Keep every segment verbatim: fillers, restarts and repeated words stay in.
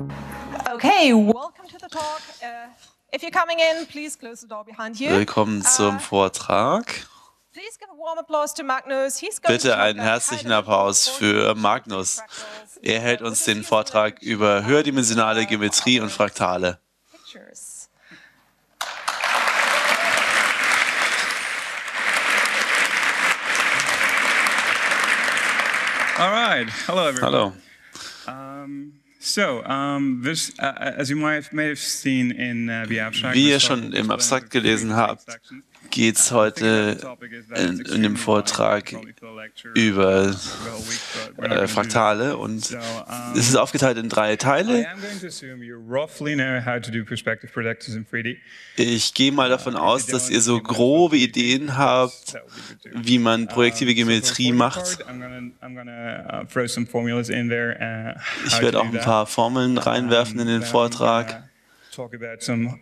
Okay, welcome to the talk. Uh, if you're coming in, please close the door behind you. Willkommen zum Vortrag. Please give a warm applause to Magnus. He's going Bitte to einen herzlichen Applaus für Magnus. Er hält uns den Vortrag über höherdimensionale Geometrie und Fraktale. Pictures. All right. Hello, everyone. Hallo. Um, so, um, this, uh, as you might may have seen in uh, the abstract, Wie ihr schon im Abstrakt gelesen habt, geht es heute in, in dem Vortrag über äh, Fraktale und es ist aufgeteilt in drei Teile. Ich gehe mal davon aus, dass ihr so grobe Ideen habt, wie man projektive Geometrie macht. Ich werde auch ein paar Formeln reinwerfen in den Vortrag. Dann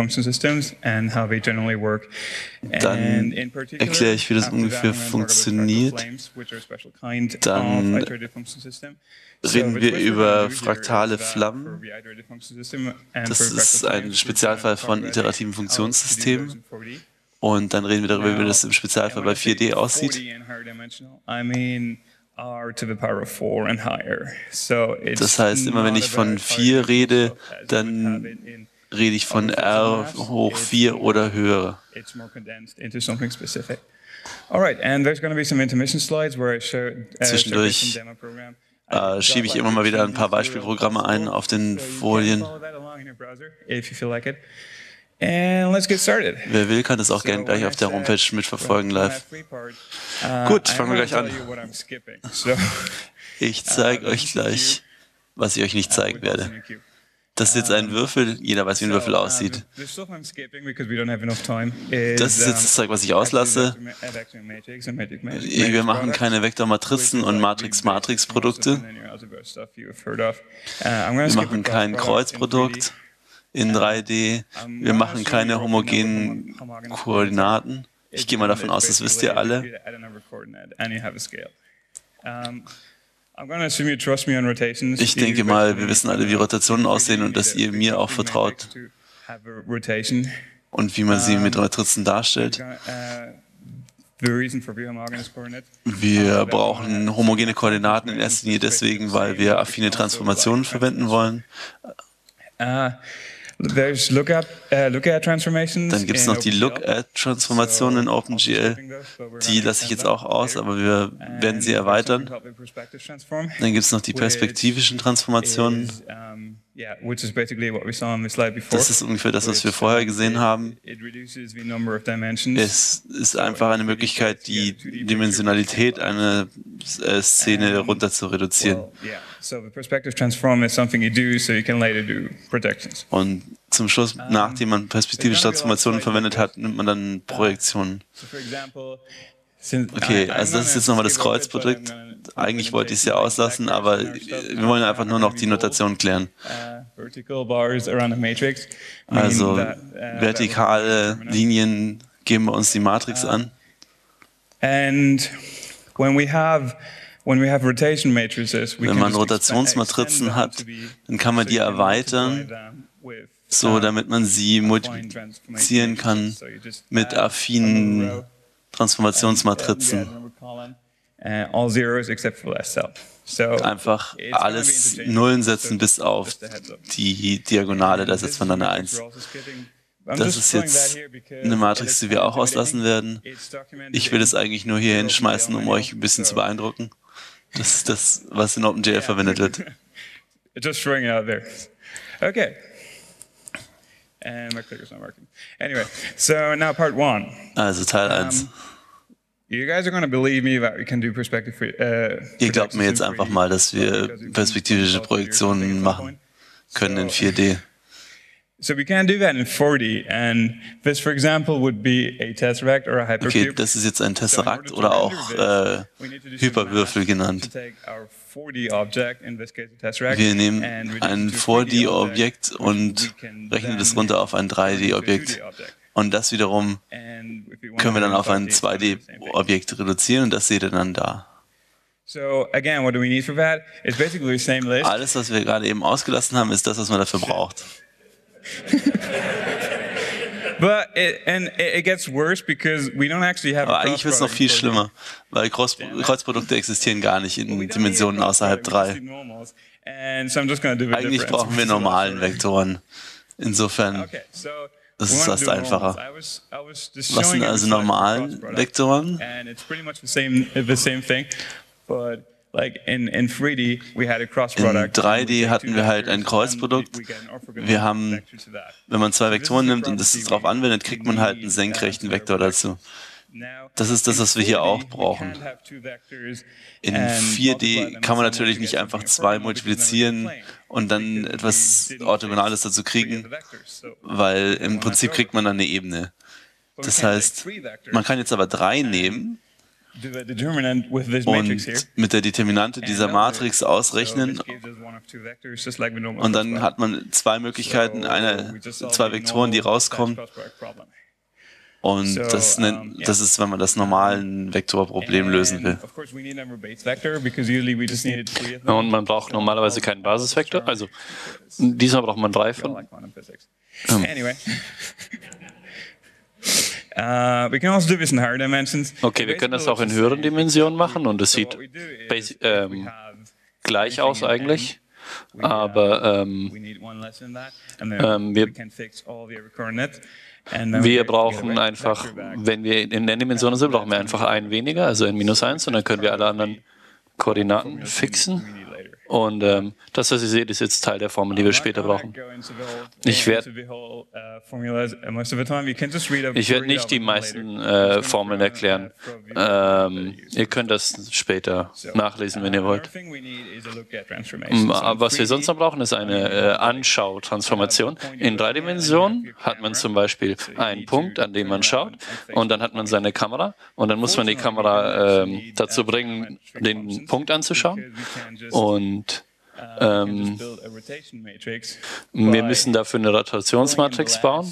erkläre ich, wie das ungefähr funktioniert. Dann reden wir über fraktale Flammen. Das ist ein Spezialfall von iterativen Funktionssystemen. Und dann reden wir darüber, wie das im Spezialfall bei vier D aussieht. Das heißt, immer wenn ich von vier rede, dann rede ich von R hoch vier oder höher. Zwischendurch äh, schiebe ich immer mal wieder ein paar Beispielprogramme ein auf den Folien. Wer will, kann das auch gerne gleich auf der Homepage mitverfolgen live. Gut, fangen wir gleich an. Ich zeige euch gleich, was ich euch nicht zeigen werde. Das ist jetzt ein Würfel, jeder weiß, wie ein Würfel aussieht. Das ist jetzt das Zeug, was ich auslasse. Wir machen keine Vektormatrizen und Matrix-Matrix-Produkte. Wir machen kein Kreuzprodukt in drei D. Wir machen keine homogenen Koordinaten. Ich gehe mal davon aus, das wisst ihr alle. Ich denke mal, wir wissen alle, wie Rotationen aussehen und dass ihr mir auch vertraut und wie man sie mit Matrizen darstellt. Wir brauchen homogene Koordinaten in erster Linie deswegen, weil wir affine Transformationen verwenden wollen. Dann gibt es noch die Look-at-Transformationen in OpenGL. Die lasse ich jetzt auch aus, aber wir werden sie erweitern. Dann gibt es noch die perspektivischen Transformationen. Das ist ungefähr das, was wir vorher gesehen haben. Es ist einfach eine Möglichkeit, die Dimensionalität einer Szene runter zu reduzieren. Und zum Schluss, nachdem man perspektivische Transformationen verwendet hat, nimmt man dann Projektionen. Okay, also das ist jetzt nochmal das Kreuzprodukt. Eigentlich wollte ich es ja auslassen, aber wir wollen einfach nur noch die Notation klären. Also vertikale Linien geben wir uns die Matrix an. Wenn man Rotationsmatrizen hat, dann kann man die erweitern, so damit man sie multiplizieren kann mit affinen Transformationsmatrizen. Einfach alles Nullen setzen bis auf die Diagonale, da setzt man dann eine eins. Das ist jetzt eine Matrix, die wir auch auslassen werden. Ich will es eigentlich nur hier hinschmeißen, um euch ein bisschen zu beeindrucken. Das ist das, was in OpenGL verwendet wird. Just throwing it out there. Okay. And my clicker's not working. Anyway, so now part one. Also Teil eins. You guys are going to believe me that we can do perspective. Uh, Ihr glaubt mir jetzt einfach mal, dass wir perspektivische Projektionen machen können in vier D. So we can do that in four D, and this, for example, would be a tesseract or a hypercube. Okay, das ist jetzt ein Tesseract oder auch äh, Hyperwürfel genannt. Wir nehmen ein vier D-Objekt und rechnen das runter auf ein drei D-Objekt. Und das wiederum können wir dann auf ein zwei D-Objekt reduzieren und das seht ihr dann da. Alles, was wir gerade eben ausgelassen haben, ist das, was man dafür braucht. But it, and it gets worse because we don't actually have. Aber eigentlich wird es noch viel schlimmer, weil Kreuz, Kreuzprodukte existieren gar nicht in Dimensionen außerhalb drei. Eigentlich brauchen wir normalen Vektoren. Insofern ist es fast einfacher. Was sind also normalen Vektoren? In drei D hatten wir halt ein Kreuzprodukt. Wir haben, wenn man zwei Vektoren nimmt und das darauf anwendet, kriegt man halt einen senkrechten Vektor dazu. Das ist das, was wir hier auch brauchen. In vier D kann man natürlich nicht einfach zwei multiplizieren und dann etwas Orthogonales dazu kriegen, weil im Prinzip kriegt man dann eine Ebene. Das heißt, man kann jetzt aber drei nehmen und mit der Determinante dieser Matrix ausrechnen und dann hat man zwei Möglichkeiten, eine, zwei Vektoren, die rauskommen. Und das, nennt, das ist, wenn man das normalen Vektorproblem lösen will. Und man braucht normalerweise keinen Basisvektor, also diesmal braucht man drei von. Ähm. Uh, we can also do this in higher dimensions. Okay, wir können das auch in höheren Dimensionen machen und es sieht ähm, gleich aus eigentlich, aber ähm, ähm, wir, wir brauchen einfach, wenn wir in n-Dimensionen sind, brauchen wir einfach einen weniger, also n minus eins, und dann können wir alle anderen Koordinaten fixen. Und ähm, das, was ihr seht, ist jetzt Teil der Formel, die wir später brauchen. Ich werde ich werd nicht die meisten äh, Formeln erklären. Ähm, ihr könnt das später nachlesen, wenn ihr wollt. Aber was wir sonst noch brauchen, ist eine äh, Anschautransformation. In drei Dimensionen hat man zum Beispiel einen Punkt, an dem man schaut, und dann hat man seine Kamera, und dann muss man die Kamera äh, dazu bringen, den Punkt anzuschauen. Und Ähm, wir müssen dafür eine Rotationsmatrix bauen,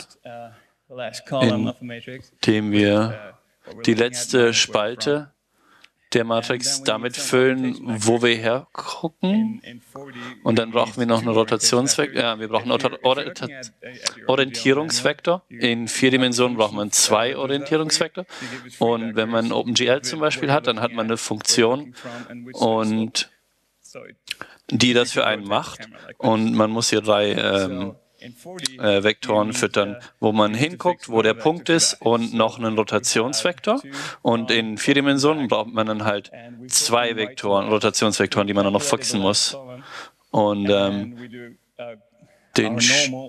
indem wir die letzte Spalte der Matrix damit füllen, wo wir hergucken. Und dann brauchen wir noch einen Rotationsvektor. Ja, wir brauchen einen Orientierungsvektor. In vier Dimensionen braucht man zwei Orientierungsvektor. Und wenn man OpenGL zum Beispiel hat, dann hat man eine Funktion und die das für einen macht, und man muss hier drei ähm, äh, Vektoren füttern, wo man hinguckt, wo der Punkt ist, und noch einen Rotationsvektor. Und in vier Dimensionen braucht man dann halt zwei Vektoren, Rotationsvektoren, die man dann noch fixen muss. Und ähm, den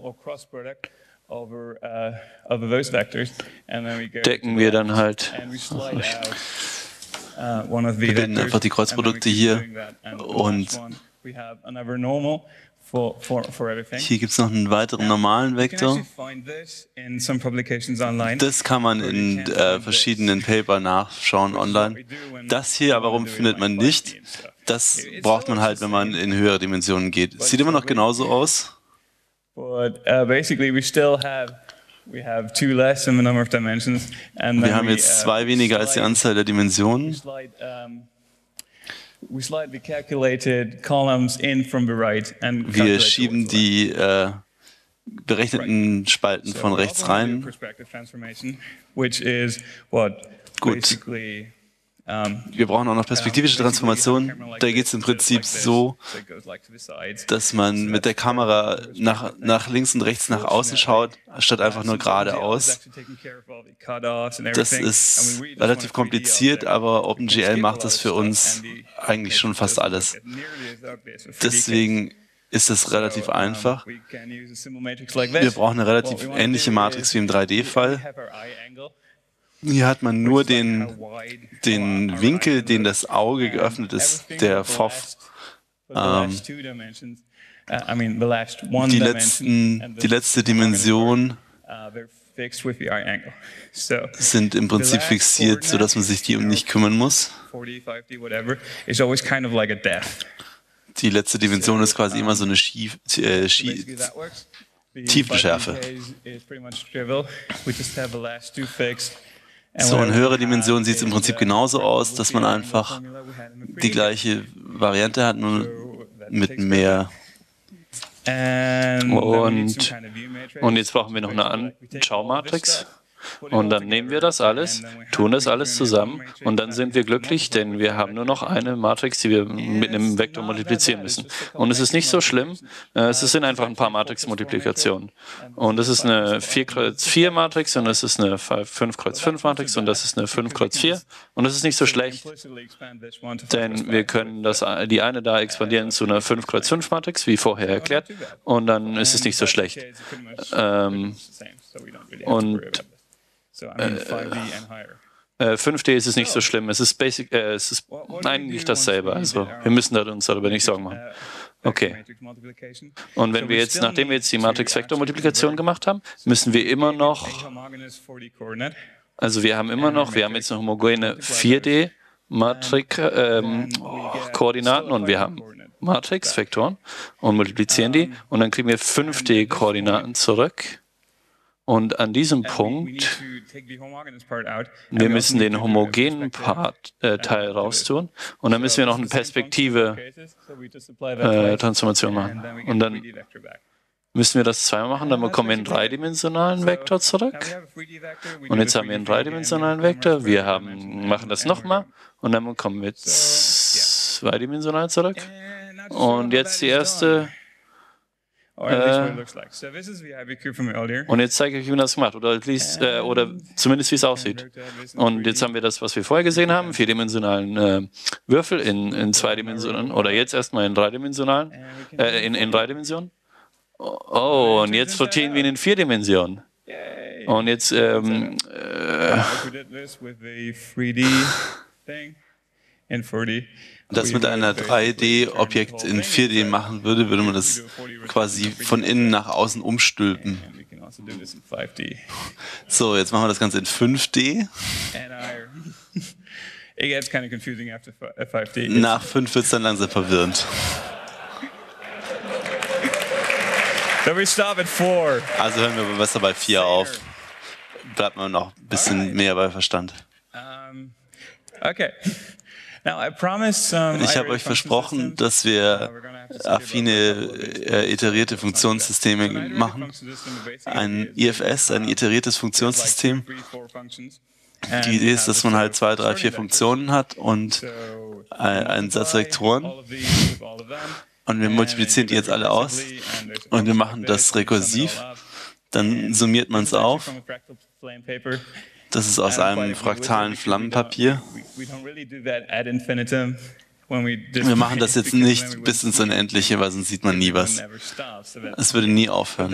decken wir dann halt. Wir bilden einfach die Kreuzprodukte hier, und hier gibt es noch einen weiteren normalen Vektor. Das kann man in äh, verschiedenen Papern nachschauen online. Das hier, warum findet man nicht? Das braucht man halt, wenn man in höhere Dimensionen geht. Sieht immer noch genauso aus. Wir haben jetzt zwei weniger als die Anzahl der Dimensionen. Wir schieben die äh, berechneten Spalten von rechts rein. Gut. Wir brauchen auch noch perspektivische Transformationen. Da geht es im Prinzip so, dass man mit der Kamera nach, nach links und rechts nach außen schaut, statt einfach nur geradeaus. Das ist relativ kompliziert, aber OpenGL macht das für uns eigentlich schon fast alles. Deswegen ist es relativ einfach. Wir brauchen eine relativ ähnliche Matrix wie im drei D-Fall. Hier hat man nur den, den Winkel, den das Auge geöffnet ist, der F O F. Ähm, die, letzten, die letzte Dimension sind im Prinzip fixiert, sodass man sich die um nicht kümmern muss. Die letzte Dimension ist quasi immer so eine Schief, äh, Schief, Tiefenschärfe. So, in höherer Dimension sieht es im Prinzip genauso aus, dass man einfach die gleiche Variante hat, nur mit mehr. Und, und jetzt brauchen wir noch eine Anschaumatrix. Und dann nehmen wir das alles, tun das alles zusammen und dann sind wir glücklich, denn wir haben nur noch eine Matrix, die wir mit einem Vektor multiplizieren müssen. Und es ist nicht so schlimm, es sind einfach ein paar Matrixmultiplikationen. Und das ist eine vier Kreuz vier Matrix und das ist eine fünf Kreuz fünf Matrix und das ist eine fünf Kreuz vier. Und das ist nicht so schlecht, denn wir können das, die eine da expandieren zu einer fünf Kreuz fünf Matrix, wie vorher erklärt, und dann ist es nicht so schlecht. Ähm, und Äh, fünf D ist es nicht so schlimm. Es ist basic, äh, es ist eigentlich dasselbe. Also wir müssen uns darüber nicht Sorgen machen. Okay. Und wenn wir jetzt, nachdem wir jetzt die Matrix-Vektor-Multiplikation gemacht haben, müssen wir immer noch, also wir haben immer noch, wir haben jetzt eine homogene vier D Matrix-Koordinaten ähm, und wir haben Matrix-Vektoren und multiplizieren die und dann kriegen wir fünf D Koordinaten zurück. Und an diesem Punkt, wir müssen den homogenen Part, äh, Teil raustun und dann müssen wir noch eine Perspektive-Transformation äh, machen. Und dann müssen wir das zweimal machen, dann bekommen wir einen dreidimensionalen Vektor zurück. Und jetzt haben wir einen dreidimensionalen Vektor, wir haben, machen das nochmal und dann bekommen wir zweidimensional zurück. Und jetzt die erste... Äh, und jetzt zeige ich euch, wie man das gemacht oder, least, äh, oder zumindest wie es aussieht. Und jetzt haben wir das, was wir vorher gesehen haben, vierdimensionalen äh, Würfel in, in zwei Dimensionen oder jetzt erstmal in dreidimensionalen, äh, in, in drei Dimensionen. Oh, und jetzt rotieren wir ihn in vier Dimensionen. Und jetzt ähm, äh, das mit einer drei D-Objekt in vier D machen würde, würde man das quasi von innen nach außen umstülpen. So, jetzt machen wir das Ganze in fünf D. Nach fünf wird es dann langsam verwirrend. Also hören wir besser bei vier auf. Bleibt man noch ein bisschen mehr bei Verstand. Okay. Ich habe euch versprochen, dass wir affine äh, iterierte Funktionssysteme machen. Ein I F S, ein iteriertes Funktionssystem. Die Idee ist, dass man halt zwei, drei, vier Funktionen hat und einen Satz Vektoren. Und wir multiplizieren die jetzt alle aus und wir machen das rekursiv. Dann summiert man es auf. Das ist aus einem fraktalen Flammenpapier. Wir machen das jetzt nicht bis ins Unendliche, weil sonst sieht man nie was. Es würde nie aufhören.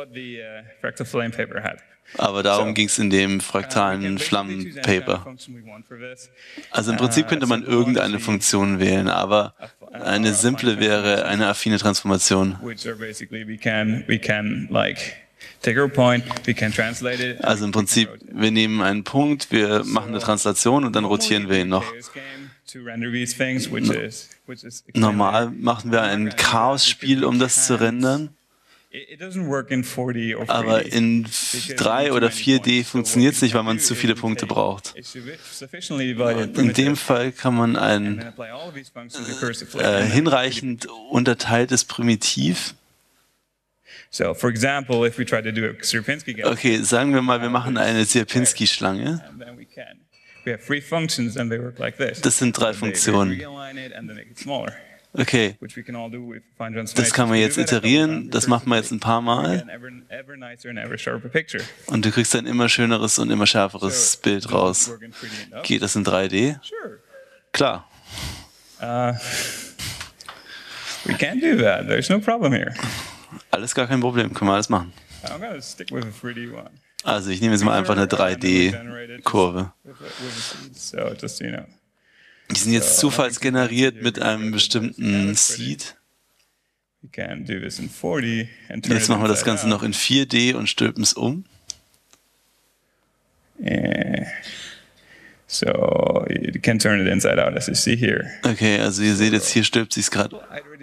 Aber darum ging es in dem fraktalen Flammenpaper. Also im Prinzip könnte man irgendeine Funktion wählen, aber eine simple wäre eine affine Transformation. Also im Prinzip, wir nehmen einen Punkt, wir machen eine Translation und dann rotieren wir ihn noch. Normal machen wir ein Chaos-Spiel, um das zu rendern. Aber in drei oder vier D funktioniert es nicht, weil man zu viele Punkte braucht. In dem Fall kann man ein äh, hinreichend unterteiltes Primitiv. Okay, sagen wir mal, wir machen eine Sierpinski-Schlange. Das sind drei Funktionen. Okay, das kann man jetzt iterieren, das macht man jetzt ein paar Mal und du kriegst ein immer schöneres und immer schärferes Bild raus. Geht das in drei D? Klar. Alles gar kein Problem, können wir alles machen. Also ich nehme jetzt mal einfach eine drei D-Kurve. Die sind jetzt zufallsgeneriert mit einem bestimmten Seed. Jetzt machen wir das Ganze noch in vier D und stülpen es um. So, can turn it inside out, as you see here. Okay, also ihr seht jetzt, hier stülpt sich es gerade.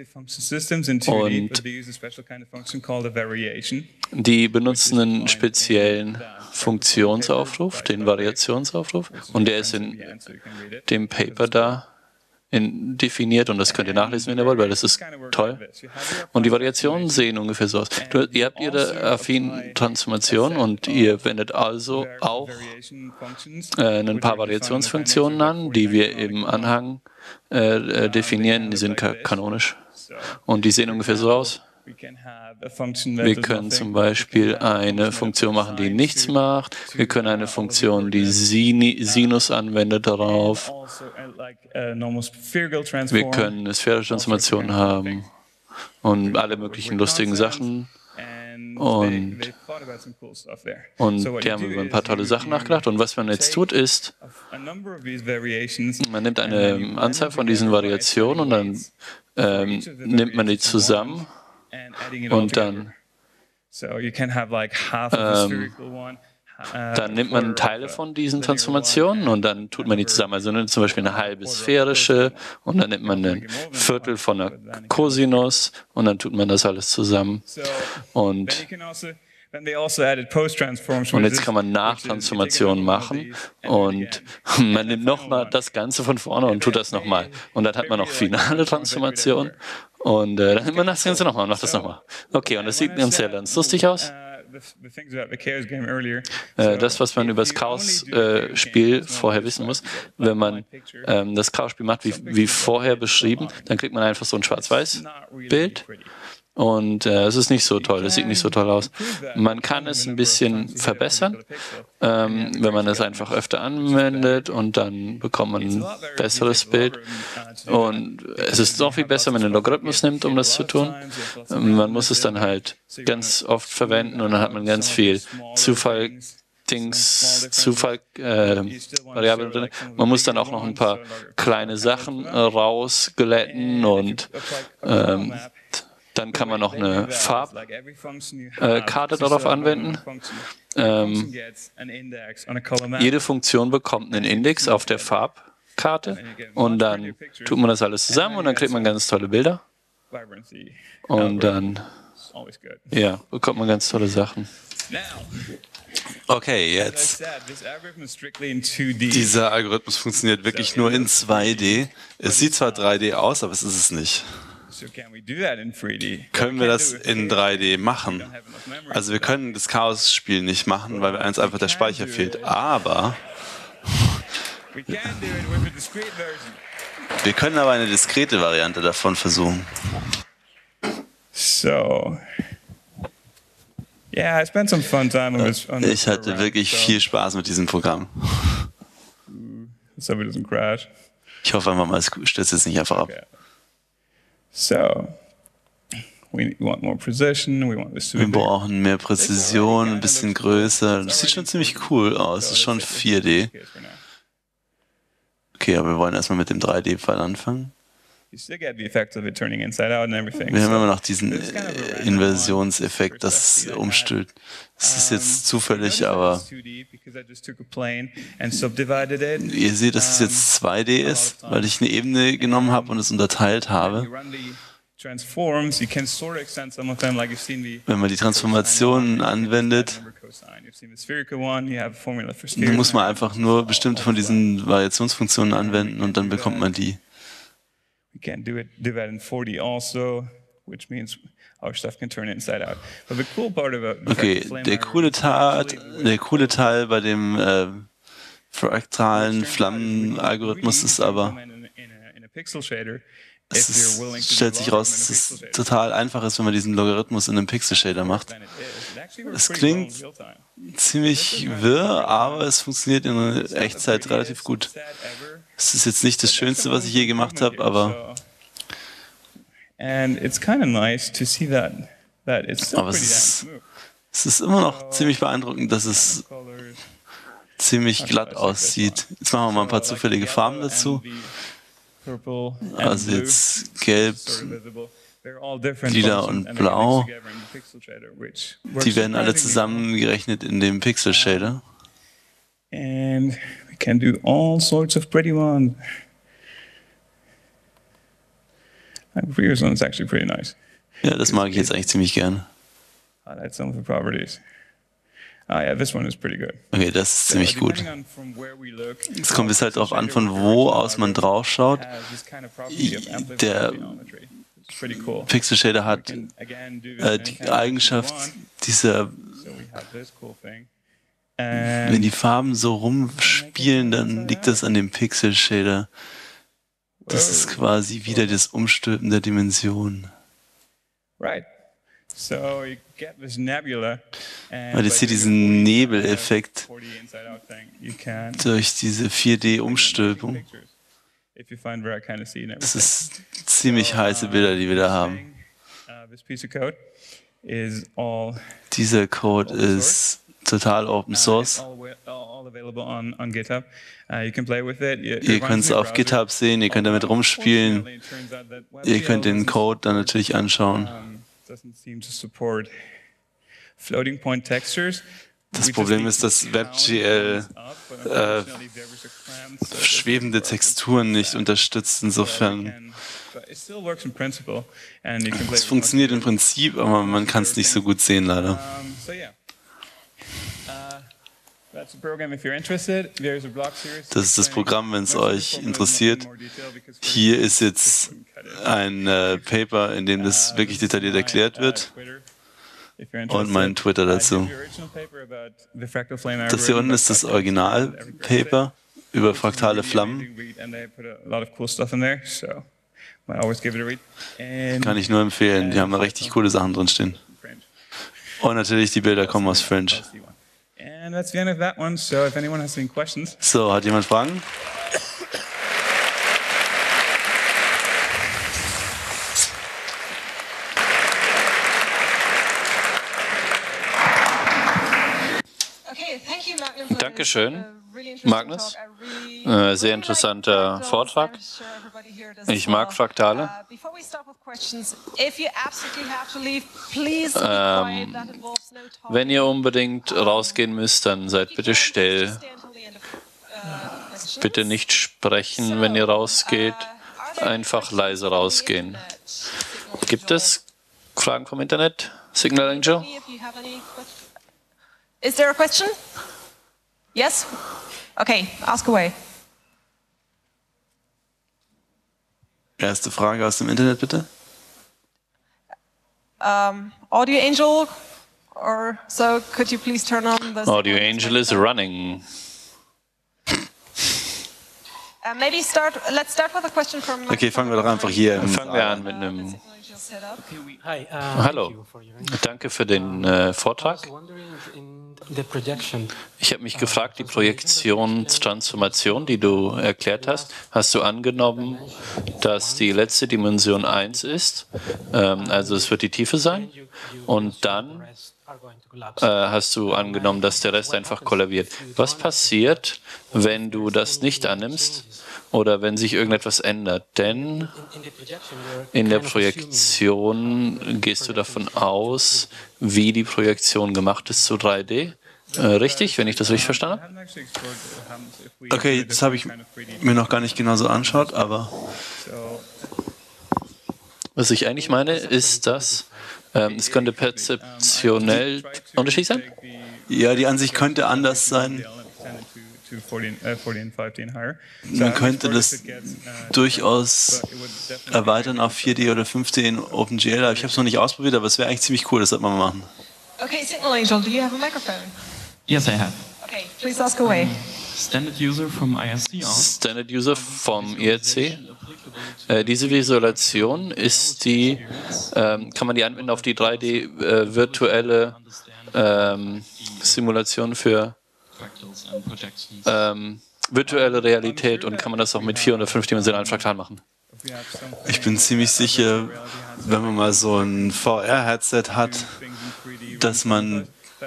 Und die benutzen einen speziellen Funktionsaufruf, den Variationsaufruf, und der ist in dem Paper da in, definiert, und das könnt ihr nachlesen, wenn ihr wollt, weil das ist toll. Und die Variationen sehen ungefähr so aus. Du, ihr habt ihre affinen Transformationen und ihr wendet also auch äh, ein paar Variationsfunktionen an, die wir im Anhang äh, definieren. Die sind ka kanonisch und die sehen ungefähr so aus. Wir können zum Beispiel eine Funktion machen, die nichts macht. Wir können eine Funktion, die Sin Sinus anwendet, darauf. Wir können eine sphärische Transformation haben und alle möglichen lustigen Sachen. Und, und die haben über ein paar tolle Sachen nachgedacht. Und was man jetzt tut, ist, man nimmt eine Anzahl von diesen Variationen und dann ähm, nimmt man die zusammen. Und dann, ähm, dann nimmt man Teile von diesen Transformationen und dann tut man die zusammen. Also nimmt zum Beispiel eine halbe sphärische und dann nimmt man ein Viertel von einer Cosinus und dann tut man das alles zusammen. Und Und jetzt kann man Nachtransformationen machen und man nimmt nochmal das Ganze von vorne und tut das nochmal. Und dann hat man noch finale Transformation und äh, dann nimmt man das Ganze nochmal und macht das nochmal. Okay, und das sieht ganz sehr ganz lustig aus. Äh, das, was man über das Chaos-Spiel äh, vorher wissen muss, wenn man ähm, das Chaos-Spiel macht, wie, wie vorher beschrieben, dann kriegt man einfach so ein Schwarz-Weiß-Bild. Und äh, es ist nicht so toll, es sieht nicht so toll aus. Man kann es ein bisschen verbessern, ähm, wenn man es einfach öfter anwendet und dann bekommt man ein besseres Bild. Und es ist noch viel besser, wenn man einen Logarithmus nimmt, um das zu tun. Man muss es dann halt ganz oft verwenden und dann hat man ganz viel Zufall. Dings, Zufall, äh, Variablen drin. Man muss dann auch noch ein paar kleine Sachen äh, rausglätten und ähm, dann kann man noch eine Farbkarte äh, darauf anwenden. Ähm, jede Funktion bekommt einen Index auf der Farbkarte und dann tut man das alles zusammen und dann kriegt man ganz tolle Bilder. Und dann ja, bekommt man ganz tolle Sachen. Okay, jetzt. Dieser Algorithmus funktioniert wirklich nur in zwei D. Es sieht zwar drei D aus, aber es ist es nicht. Können wir das in drei D machen? Also wir können das Chaos-Spiel nicht machen, weil uns einfach der Speicher fehlt. Aber wir können aber eine diskrete Variante davon versuchen. So. Yeah, I spent some fun time on this, on ich hatte wirklich viel Spaß mit diesem Programm. So it doesn't crash. Ich hoffe einfach mal, es stürzt jetzt nicht einfach ab. Okay. So, we want more precision, we want this to be Wir brauchen mehr Präzision, ein bisschen größer. Das sieht schon ziemlich cool aus. Das ist schon vier D. Okay, aber wir wollen erstmal mit dem drei D-Fall anfangen. Wir haben immer noch diesen Inversionseffekt, das es umstülpt. Das ist jetzt zufällig, aber ihr seht, dass es jetzt zwei D ist, weil ich eine Ebene genommen habe und es unterteilt habe. Wenn man die Transformationen anwendet, dann muss man einfach nur bestimmte von diesen Variationsfunktionen anwenden und dann bekommt man die. We can do it do that in four D also, which means our stuff can turn inside out. But the cool part about okay, der coole Teil, der coole Teil bei dem äh, fraktalen Flammenalgorithmus ist aber, es ist, stellt sich raus, dass es total einfach ist, wenn man diesen Logarithmus in einem Pixel-Shader macht. Es klingt ziemlich wirr, aber es funktioniert in Echtzeit relativ gut. Es ist jetzt nicht das Schönste, was ich je gemacht habe, aber aber es ist, es ist immer noch ziemlich beeindruckend, dass es ziemlich glatt aussieht. Jetzt machen wir mal ein paar zufällige Farben dazu. Also jetzt gelb, lila und blau. Die werden alle zusammengerechnet in dem Pixel Shader. can do all sorts of pretty ones. The previous one is actually pretty nice. Ja, das mag ich jetzt eigentlich ziemlich gerne. Highlight some of the properties. Ah, yeah, this one is pretty good. Okay, das ist ziemlich gut. Es kommt jetzt halt darauf an, von wo aus man drauf schaut. Der Pixel Shader hat äh, die Eigenschaft, dieser, wenn die Farben so rumspielen, dann liegt das an dem Pixel Shader. Das ist quasi wieder das Umstülpen der Dimensionen. Right. So you get this nebula, weil jetzt hier diesen Nebeleffekt durch diese vier D-Umstülpung. Das ist ziemlich heiße Bilder, die wir da haben. Dieser Code ist total Open Source. Ihr könnt es auf GitHub sehen, ihr könnt damit rumspielen. Ihr könnt den Code dann natürlich anschauen. Das Problem ist, dass WebGL äh, schwebende Texturen nicht unterstützt. Insofern, es funktioniert im Prinzip, aber man kann es nicht so gut sehen, leider. Das ist das Programm, wenn es euch interessiert. Hier ist jetzt ein äh, Paper, in dem das wirklich detailliert erklärt wird. Und mein Twitter dazu. Das hier unten ist das Original-Paper über fraktale Flammen. Kann ich nur empfehlen. Die haben da richtig coole Sachen drin stehen. Und natürlich, die Bilder kommen aus French. So, hat jemand Fragen? Dankeschön, Magnus. Äh, sehr interessanter Vortrag. Ich mag Fraktale. Ähm, wenn ihr unbedingt rausgehen müsst, dann seid bitte still. Bitte nicht sprechen, wenn ihr rausgeht. Einfach leise rausgehen. Gibt es Fragen vom Internet? Signal Angel? Is there a question? Yes? Okay, ask away. Erste Frage aus dem Internet, bitte. Um, Audio Angel, or so, could you please turn on the... Audio Angel is running. Uh, maybe start, let's start with a question from... Okay, fangen wir doch einfach hier. Fangen wir an mit einem... Hallo, danke für den äh, Vortrag. Ich habe mich gefragt, die Projektionstransformation, die du erklärt hast, hast du angenommen, dass die letzte Dimension eins ist, ähm, also es wird die Tiefe sein, und dann äh, hast du angenommen, dass der Rest einfach kollabiert. Was passiert, wenn du das nicht annimmst oder wenn sich irgendetwas ändert? Denn in der Projektion gehst du davon aus, wie die Projektion gemacht ist zu drei D. Äh, richtig, wenn ich das richtig verstanden habe? Okay, das habe ich mir noch gar nicht genau so anschaut, aber... Was ich eigentlich meine, ist, dass ähm, es könnte perzeptionell unterschiedlich sein? Ja, die Ansicht könnte anders sein. Man könnte das durchaus erweitern auf vier D oder fünf D in OpenGL. Ich habe es noch nicht ausprobiert, aber es wäre eigentlich ziemlich cool, das sollte man mal machen. Okay, Signal Angel, do you have a microphone? Yes, I have. Okay, please ask away. Standard User vom I R C. Standard User vom I R C. Äh, diese Visualisation ist die, ähm, kann man die anwenden auf die drei D äh, virtuelle ähm, Simulation für ähm, virtuelle Realität, und kann man das auch mit vier- oder fünfdimensionalen Fraktalen machen? Ich bin ziemlich sicher, wenn man mal so ein V R-Headset hat, dass man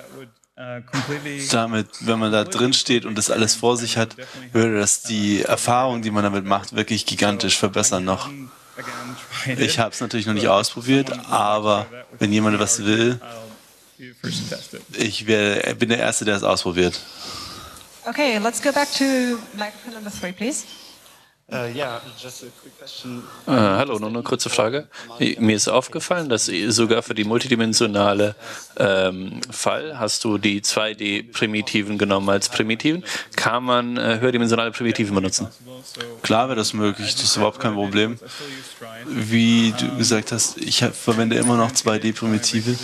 damit, wenn man da drin steht und das alles vor sich hat, würde das die Erfahrung, die man damit macht, wirklich gigantisch verbessern noch. Ich habe es natürlich noch nicht ausprobiert, aber wenn jemand was will, ich wär, bin der Erste, der es ausprobiert. Okay, let's go back to microphone number three, please. Uh, yeah, just a quick question. Äh, hallo, nur eine kurze Frage. Mir ist aufgefallen, dass sogar für die multidimensionale ähm, Fall hast du die zwei D-Primitiven genommen als Primitiven. Kann man äh, höherdimensionale Primitiven benutzen? Klar wäre das möglich, das ist überhaupt kein Problem. Wie du gesagt hast, ich hab, verwende immer noch zwei D-Primitive.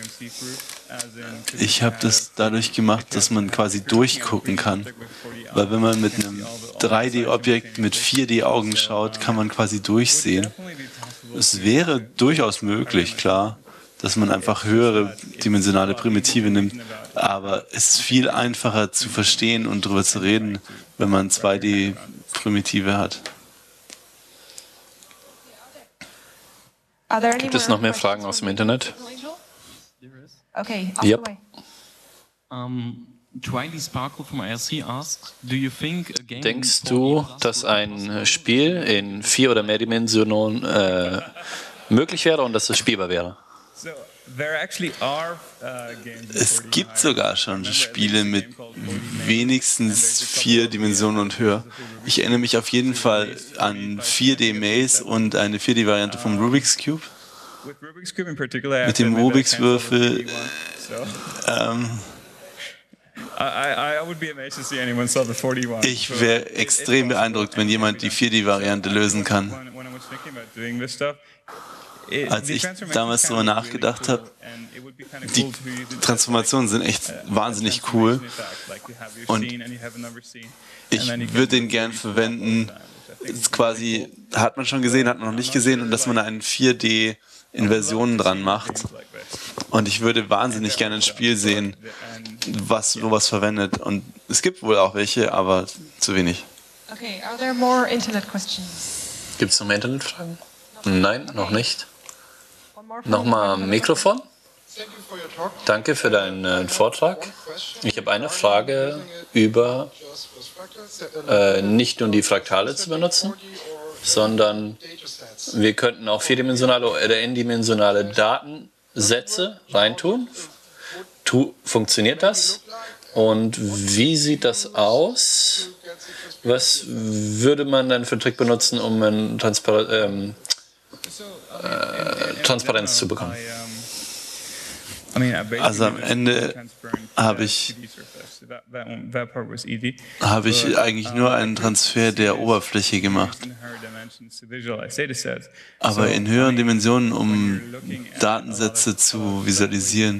Ich habe das dadurch gemacht, dass man quasi durchgucken kann. Weil wenn man mit einem drei D-Objekt mit vier D-Augen schaut, kann man quasi durchsehen. Es wäre durchaus möglich, klar, dass man einfach höhere dimensionale Primitive nimmt. Aber es ist viel einfacher zu verstehen und darüber zu reden, wenn man zwei D-Primitive hat. Gibt es noch mehr Fragen aus dem Internet? Okay, off Yep. the way. Um, Twiley Sparkle from I R C asks, do you think a game Denkst du, dass ein Spiel in vier oder mehr Dimensionen äh, möglich wäre und dass es spielbar wäre? So, there actually are uh, games in Es four D gibt high. sogar schon Spiele mit wenigstens vier Dimensionen und höher. Ich erinnere mich auf jeden Fall an vier D-Maze und eine vier D-Variante vom Rubik's Cube. With Rubik's Cube in particular, I Mit dem have to admit, Rubik's I can't solve the Würfel, four D one, Ähm, so I, I, I would be amazed to see anyone solve the four D one. ich So wäre it- it's extrem possible beeindruckt, wenn and it jemand can die be vier D-Variante done. lösen kann. When, when I was thinking about doing this stuff, it- Als the ich transformations damals kind darüber of look nachgedacht really habe, cool, and it would be kind of die cool to use it Transformationen sind echt as a wahnsinnig cool. transformation effect, like you have your Und scene and you have another scene, and ich then you can würde den do gern three D verwenden. stuff all the time, which I think Ist is quasi, really cool. hat man schon gesehen, hat man noch nicht gesehen, und dass man da einen vier D-Inversionen dran macht. Und ich würde wahnsinnig gerne ein Spiel sehen, was sowas verwendet. Und es gibt wohl auch welche, aber zu wenig. Okay, are there more internet questions? Gibt es noch mehr Internetfragen? Nein, noch nicht. One more from Nochmal microphone. Mikrofon. Danke für deinen äh, Vortrag. Ich habe eine Frage über äh, nicht nur die Fraktale zu benutzen, sondern wir könnten auch vierdimensionale oder n-dimensionale Datensätze reintun. Tu, funktioniert das? Und wie sieht das aus? Was würde man dann für einen Trick benutzen, um ein Transpar ähm, äh, Transparenz zu bekommen? Also am Ende habe ich, habe ich eigentlich nur einen Transfer der Oberfläche gemacht. Aber in höheren Dimensionen, um Datensätze zu visualisieren.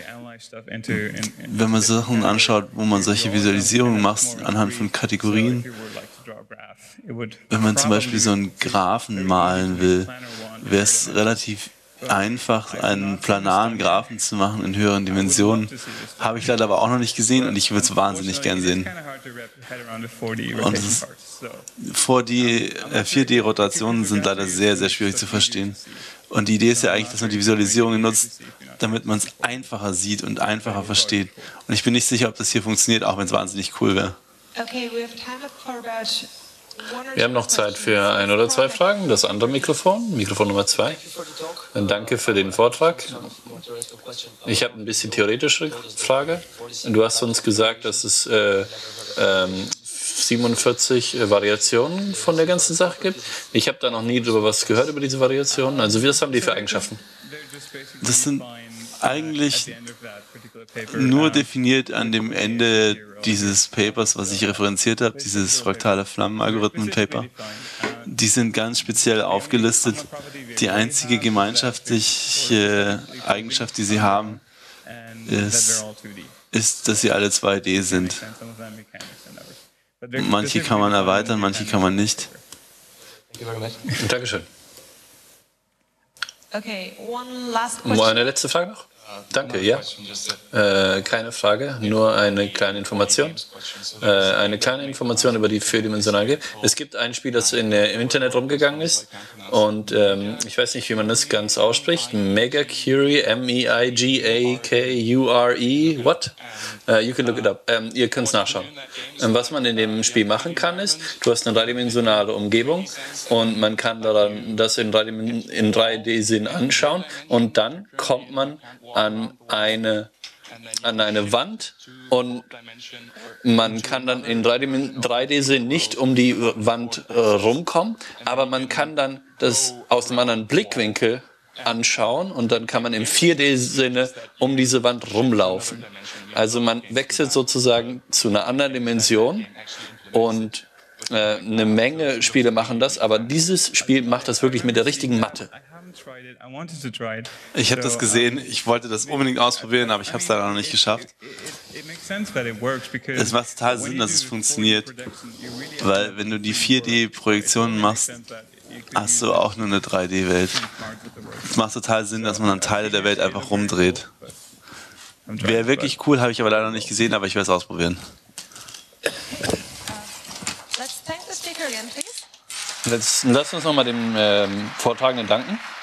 Wenn man Sachen anschaut, wo man solche Visualisierungen macht anhand von Kategorien, wenn man zum Beispiel so einen Graphen malen will, wäre es relativ einfach, einen planaren Graphen zu machen in höheren Dimensionen. Habe ich leider aber auch noch nicht gesehen, und ich würde es wahnsinnig gern sehen. Und es ist, vier D, äh, vier D-Rotationen sind leider sehr, sehr schwierig zu verstehen. Und die Idee ist ja eigentlich, dass man die Visualisierungen nutzt, damit man es einfacher sieht und einfacher versteht. Und ich bin nicht sicher, ob das hier funktioniert, auch wenn es wahnsinnig cool wäre. Okay, we have time for about one or Wir haben noch Zeit für ein oder zwei Fragen. Das andere Mikrofon, Mikrofon Nummer zwei. Dann danke für den Vortrag. Ich habe ein bisschen theoretische Frage. Du hast uns gesagt, dass es äh, ähm, siebenundvierzig Variationen von der ganzen Sache gibt. Ich habe da noch nie drüber was gehört über diese Variationen. Also was haben die für Eigenschaften? Das sind eigentlich nur definiert an dem Ende dieses Papers, was ich referenziert habe, dieses fraktale Flammen-Algorithmen-Paper. Die sind ganz speziell aufgelistet. Die einzige gemeinschaftliche Eigenschaft, die sie haben, ist, ist, dass sie alle zwei D sind. Manche kann man erweitern, manche kann man nicht. Dankeschön. Okay, one last Nur question. eine letzte Frage noch? Danke, ja. Äh, keine Frage, nur eine kleine Information. Äh, eine kleine Information über die vierdimensionale. Es gibt ein Spiel, das in, äh, im Internet rumgegangen ist, und ähm, ich weiß nicht, wie man das ganz ausspricht. Megacure, M E I G A K U R E, what? Uh, you can look it up. Ähm, ihr könnt es nachschauen. Ähm, was man in dem Spiel machen kann, ist, du hast eine dreidimensionale Umgebung und man kann daran das in drei D-Sinn anschauen, und dann kommt man an eine an eine Wand und man kann dann in drei D sehen nicht um die Wand äh, rumkommen, aber man kann dann das aus einem anderen Blickwinkel anschauen und dann kann man im vier D-Sinne um diese Wand rumlaufen. Also man wechselt sozusagen zu einer anderen Dimension und äh, eine Menge Spiele machen das, aber dieses Spiel macht das wirklich mit der richtigen Matte. Ich habe das gesehen, ich wollte das unbedingt ausprobieren, aber ich habe es leider noch nicht geschafft. Es macht total Sinn, dass es funktioniert, weil wenn du die vier D-Projektionen machst, hast du auch nur eine drei D-Welt. Es macht total Sinn, dass man dann Teile der Welt einfach rumdreht. Wäre wirklich cool, habe ich aber leider noch nicht gesehen, aber ich werde es ausprobieren. Let's thank the speaker again, please. Jetzt lass uns nochmal dem ähm, Vortragenden danken.